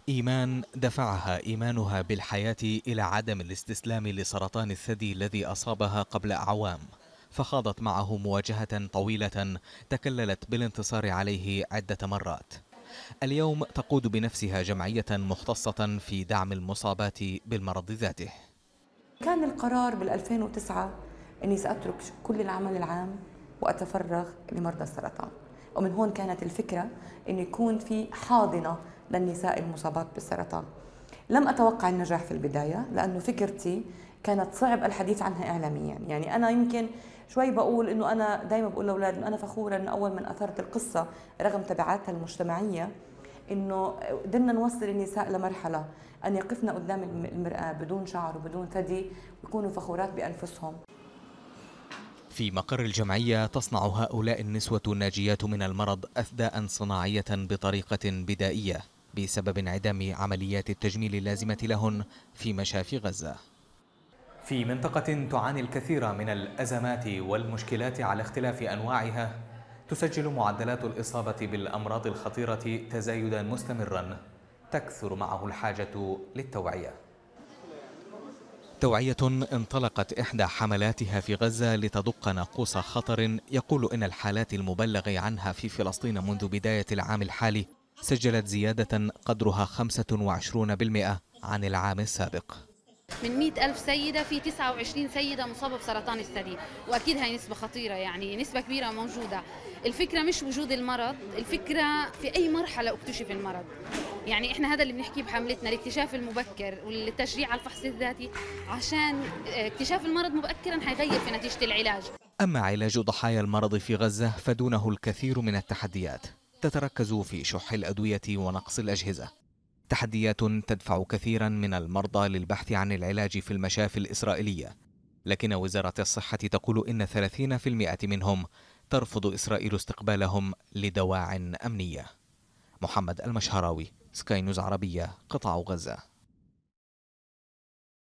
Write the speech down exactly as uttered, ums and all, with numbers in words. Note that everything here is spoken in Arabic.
إيمان دفعها إيمانها بالحياة إلى عدم الاستسلام لسرطان الثدي الذي أصابها قبل أعوام، فخاضت معه مواجهة طويلة تكللت بالانتصار عليه عدة مرات. اليوم تقود بنفسها جمعية مختصة في دعم المصابات بالمرض ذاته. كان القرار بال ألفين وتسعة أني سأترك كل العمل العام وأتفرغ لمرضى السرطان، ومن هون كانت الفكرة أنه يكون في حاضنة للنساء المصابات بالسرطان. لم أتوقع النجاح في البداية لأنه فكرتي كانت صعب الحديث عنها إعلاميا. يعني أنا يمكن شوي بقول أنه أنا دايما بقول لأولاد أنه أنا فخورة أنه أول من أثرت القصة رغم تبعاتها المجتمعية، انه قدرنا نوصل النساء لمرحله ان يقفن قدام المراه بدون شعر وبدون ثدي ويكونوا فخورات بانفسهم. في مقر الجمعية تصنع هؤلاء النسوة الناجيات من المرض أثداء صناعية بطريقة بدائية بسبب انعدام عمليات التجميل اللازمة لهن في مشافي غزة. في منطقة تعاني الكثير من الأزمات والمشكلات على اختلاف أنواعها، تسجل معدلات الإصابة بالأمراض الخطيرة تزايدا مستمرا، تكثر معه الحاجة للتوعية. توعية انطلقت إحدى حملاتها في غزة لتدق ناقوس خطر يقول إن الحالات المبلغ عنها في فلسطين منذ بداية العام الحالي سجلت زيادة قدرها خمسة وعشرين بالمئة عن العام السابق. من مئة ألف سيدة في تسعة وعشرين سيدة مصابة بسرطان الثدي، وأكيد هاي نسبة خطيرة، يعني نسبة كبيرة موجودة. الفكرة مش وجود المرض، الفكرة في أي مرحلة اكتشف المرض. يعني إحنا هذا اللي بنحكيه بحملتنا، الاكتشاف المبكر والتشجيع على الفحص الذاتي، عشان اكتشاف المرض مبكرا حيغير في نتيجة العلاج. أما علاج ضحايا المرض في غزة فدونه الكثير من التحديات تتركز في شح الأدوية ونقص الأجهزة، تحديات تدفع كثيرا من المرضى للبحث عن العلاج في المشافي الإسرائيلية، لكن وزارة الصحة تقول إن ثلاثين بالمئة منهم ترفض إسرائيل استقبالهم لدواع أمنية. محمد المشهراوي، سكاي نيوز عربية، قطاع غزة.